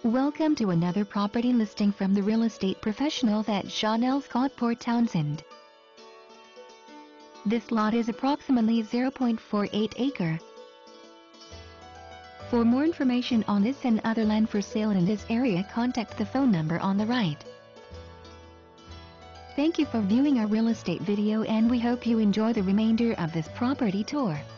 Welcome to another property listing from the real estate professionals at Chanel Scott Townsend. This lot is approximately 0.48 acre. For more information on this and other land for sale in this area, contact the phone number on the right. Thank you for viewing our real estate video, and we hope you enjoy the remainder of this property tour.